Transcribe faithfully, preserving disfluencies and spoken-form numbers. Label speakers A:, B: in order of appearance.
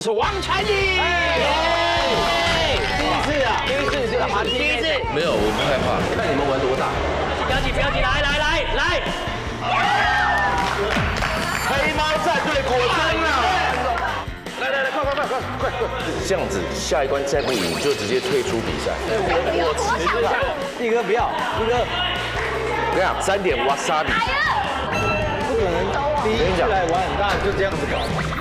A: 是王传宇。第一次啊，第一次这个爬第一次。
B: 没有，我不害怕。
A: 看你们玩多大。不要紧，不要紧，来来来来。黑猫战队果真了。来来来，快快快快快快！
B: 这样子，下一关再不赢就直接退出比赛。
A: 我我吃一下。力哥不要，力哥。
B: 这样三点瓦萨比。
A: 不可能，第一次来玩很大就这样子搞。